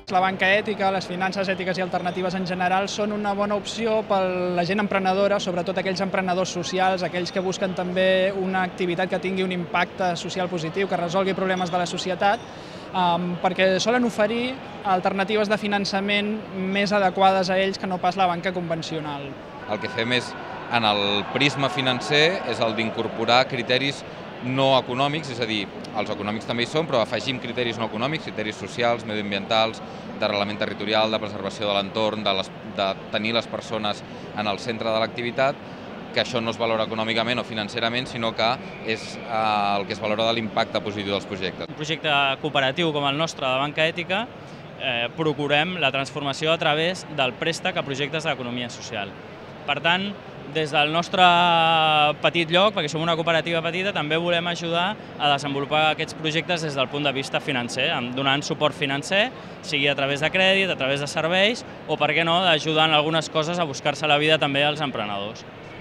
La banca ètica, les finances ètiques i alternatives en general són una bona opció per la gent emprenedora, sobretot aquells emprenedors socials, aquells que busquen també una activitat que tingui un impacte social positiu, que resolgui problemes de la societat, perquè solen oferir alternatives de finançament més adequades a ells que no pas la banca convencional. El que fem és, en el prisma financer, és el d'incorporar criteris no econòmics, és a dir, els econòmics també hi són, però afegim criteris no econòmics, criteris socials, mediambientals, d'arrelament territorial, de preservació de l'entorn, de tenir les persones en el centre de l'activitat, que això no es valora econòmicament o financerament, sinó que és el que es valora de l'impacte positiu dels projectes. Un projecte cooperatiu com el nostre de banca ètica, procurem la transformació a través del préstec a projectes d'economia social. Per tant, des del nostre petit lloc, perquè som una cooperativa petita, també volem ajudar a desenvolupar aquests projectes des del punt de vista financer, donant suport financer, sigui a través de crèdit, a través de serveis, o per què no, ajudant algunes coses a buscar-se la vida també als emprenedors.